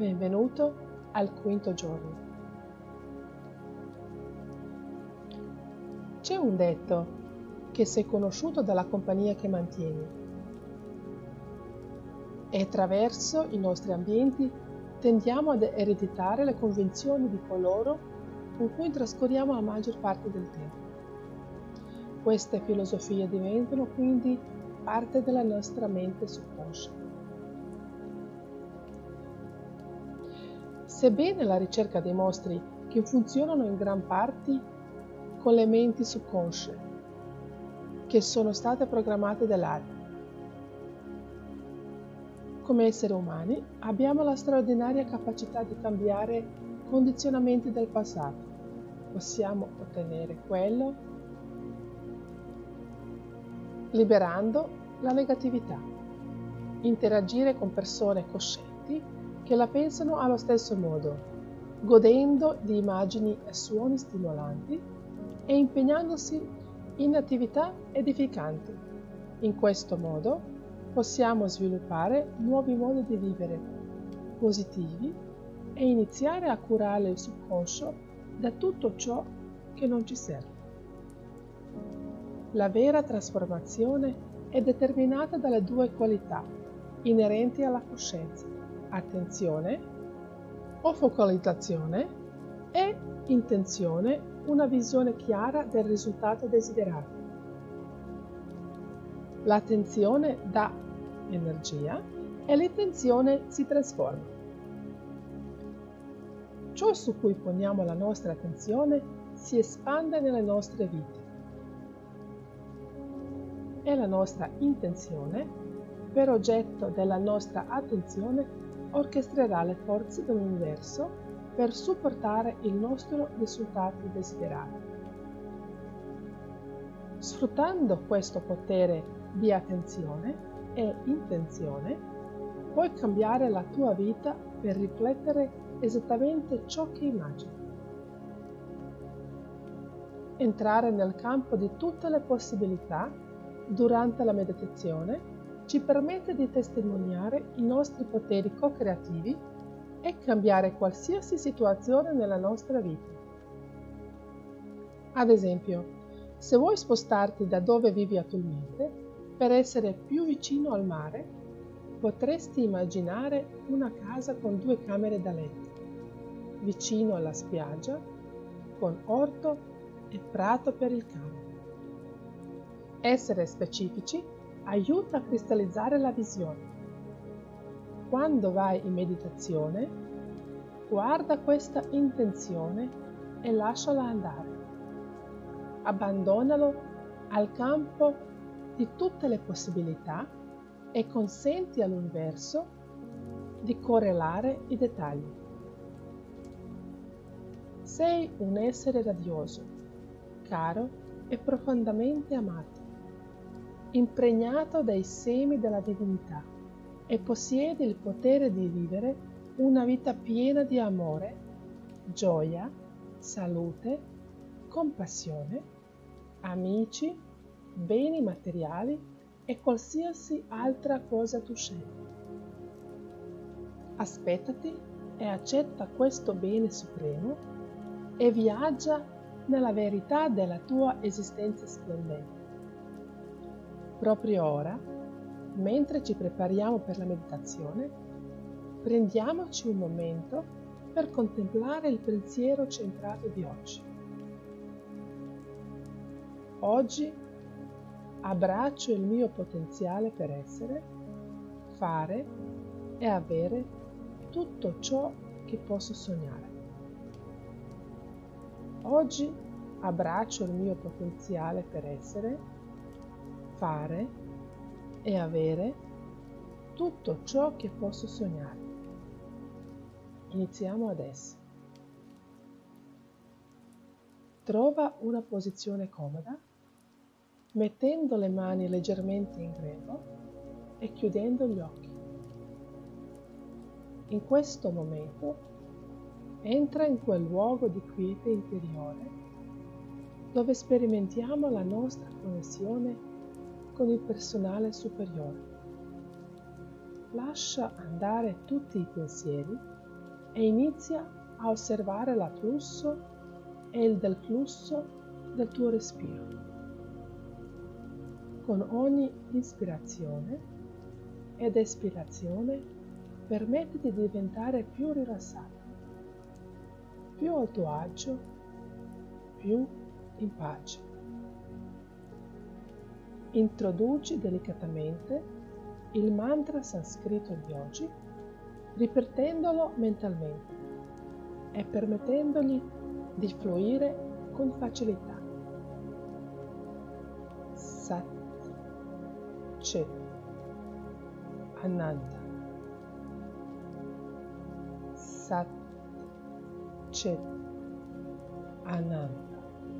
Benvenuto al quinto giorno. C'è un detto che sei conosciuto dalla compagnia che mantieni e attraverso i nostri ambienti tendiamo ad ereditare le convinzioni di coloro con cui trascorriamo la maggior parte del tempo. Queste filosofie diventano quindi parte della nostra mente subconscia. Sebbene la ricerca dimostri che funzionano in gran parte con le menti subconsce, che sono state programmate dall'alto. Come esseri umani abbiamo la straordinaria capacità di cambiare condizionamenti del passato. Possiamo ottenere quello liberando la negatività, interagire con persone coscienti che la pensano allo stesso modo, godendo di immagini e suoni stimolanti e impegnandosi in attività edificanti. In questo modo possiamo sviluppare nuovi modi di vivere positivi e iniziare a curare il subconscio da tutto ciò che non ci serve. La vera trasformazione è determinata dalle due qualità inerenti alla coscienza: attenzione o focalizzazione e intenzione, una visione chiara del risultato desiderato. L'attenzione dà energia e l'intenzione si trasforma. Ciò su cui poniamo la nostra attenzione si espande nelle nostre vite e la nostra intenzione, per oggetto della nostra attenzione, orchestrerà le forze dell'universo per supportare il nostro risultato desiderato. Sfruttando questo potere di attenzione e intenzione, puoi cambiare la tua vita per riflettere esattamente ciò che immagini. Entrare nel campo di tutte le possibilità durante la meditazione ci permette di testimoniare i nostri poteri co-creativi e cambiare qualsiasi situazione nella nostra vita. Ad esempio, se vuoi spostarti da dove vivi attualmente per essere più vicino al mare, potresti immaginare una casa con 2 camere da letto, vicino alla spiaggia, con orto e prato per il cane. Essere specifici aiuta a cristallizzare la visione. Quando vai in meditazione, guarda questa intenzione e lasciala andare. Abbandonalo al campo di tutte le possibilità e consenti all'universo di correlare i dettagli. Sei un essere radioso, caro e profondamente amato, impregnato dai semi della divinità e possiedi il potere di vivere una vita piena di amore, gioia, salute, compassione, amici, beni materiali e qualsiasi altra cosa tu scegli. Aspettati e accetta questo bene supremo e viaggia nella verità della tua esistenza splendente. Proprio ora, mentre ci prepariamo per la meditazione, prendiamoci un momento per contemplare il pensiero centrato di oggi. Oggi abbraccio il mio potenziale per essere, fare e avere tutto ciò che posso sognare. Oggi abbraccio il mio potenziale per essere, fare e avere tutto ciò che posso sognare. Iniziamo adesso. Trova una posizione comoda, mettendo le mani leggermente in grembo e chiudendo gli occhi. In questo momento entra in quel luogo di quiete interiore dove sperimentiamo la nostra connessione con il personale superiore. Lascia andare tutti i pensieri e inizia a osservare l'afflusso e il deflusso del tuo respiro. Con ogni ispirazione ed espirazione permettiti di diventare più rilassato, più a tuo agio, più in pace. Introduci delicatamente il mantra sanscrito di oggi, ripetendolo mentalmente e permettendogli di fluire con facilità. Sat Chit Ananda. Sat Chit Ananda.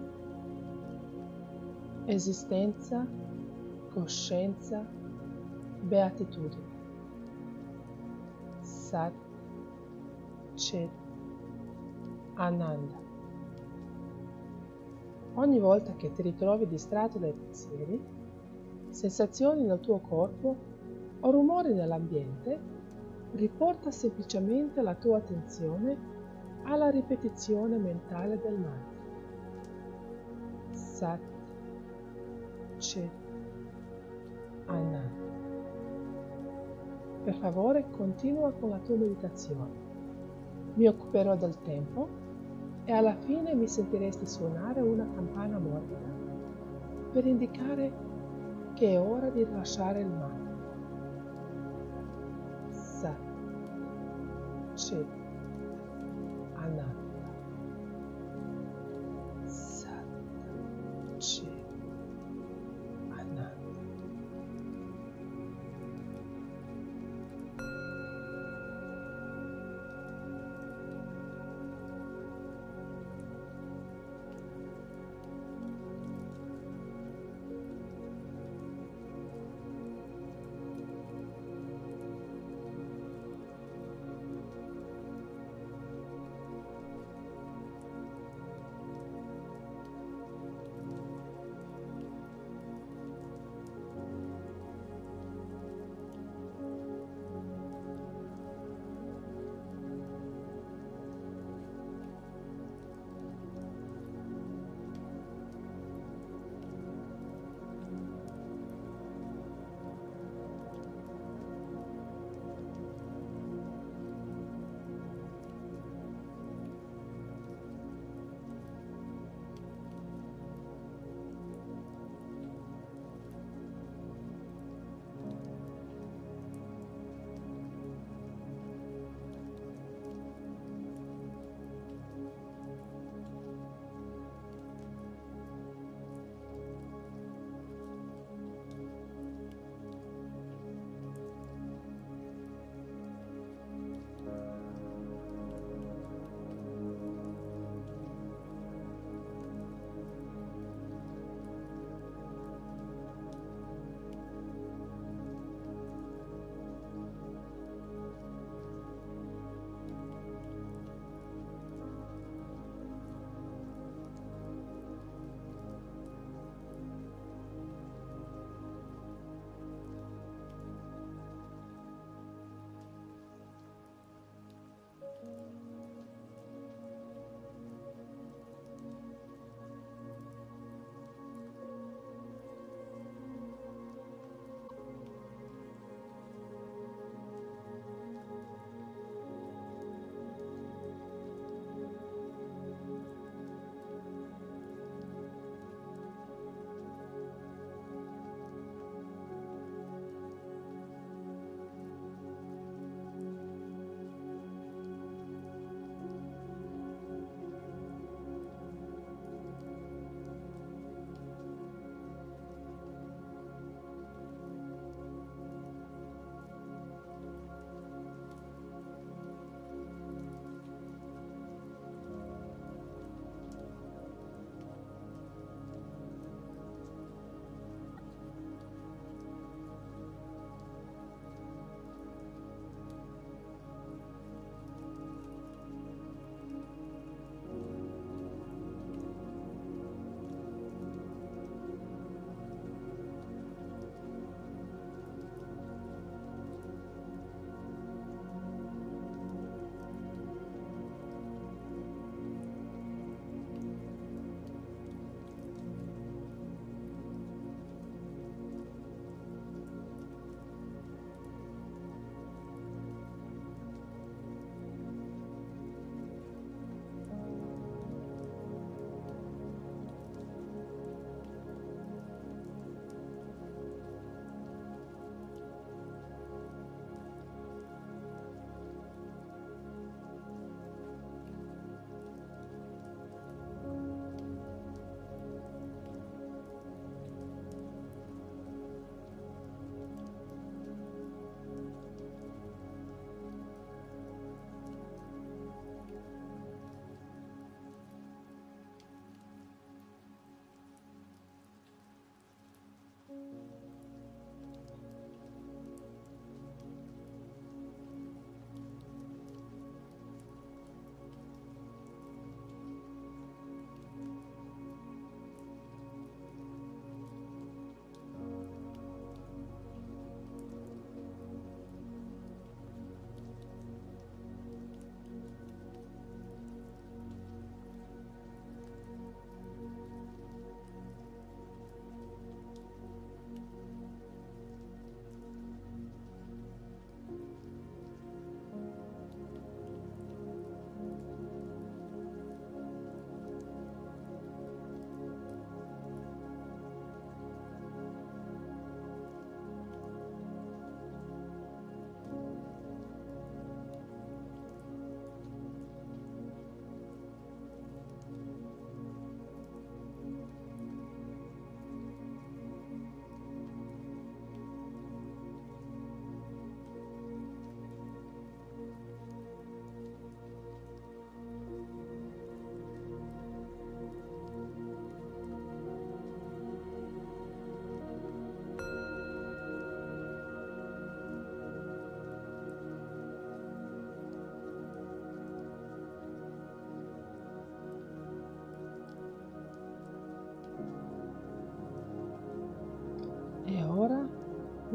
Esistenza, coscienza, beatitudine. Sat Chit Ananda. Ogni volta che ti ritrovi distratto dai pensieri, sensazioni nel tuo corpo o rumori nell'ambiente, riporta semplicemente la tua attenzione alla ripetizione mentale del mantra. Sat Chit Ananda. Per favore, continua con la tua meditazione. Mi occuperò del tempo e alla fine mi sentiresti suonare una campana morbida per indicare che è ora di rilasciare il mantra. Sat Chit Ananda. Sat Chit Ananda.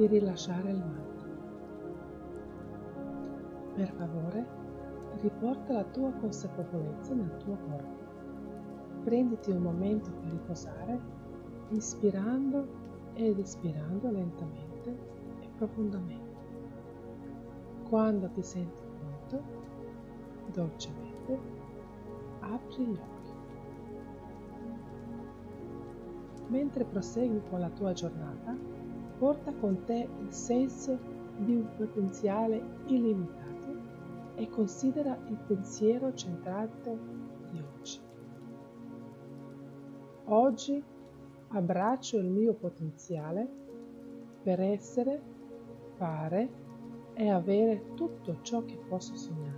di rilasciare il mantra. Per favore, riporta la tua consapevolezza nel tuo corpo. Prenditi un momento per riposare, inspirando ed espirando lentamente e profondamente. Quando ti senti pronto, dolcemente apri gli occhi. Mentre prosegui con la tua giornata, porta con te il senso di un potenziale illimitato e considera il pensiero centrante di oggi. Oggi abbraccio il mio potenziale per essere, fare e avere tutto ciò che posso sognare.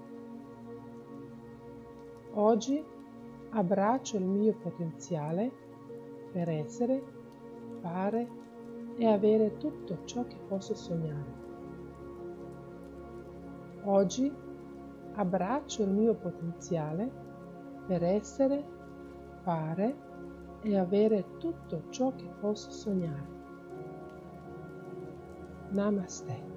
Oggi abbraccio il mio potenziale per essere, fare e avere tutto ciò che posso sognare. Oggi abbraccio il mio potenziale per essere, fare e avere tutto ciò che posso sognare. Namaste.